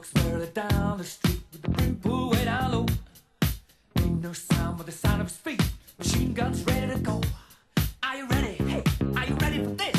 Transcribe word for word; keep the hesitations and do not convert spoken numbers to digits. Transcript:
walks merrily down the street with the brim pulled way down low. Ain't no sound but the sound of his feet. Machine guns ready to go. Are you ready? Hey, are you ready for this?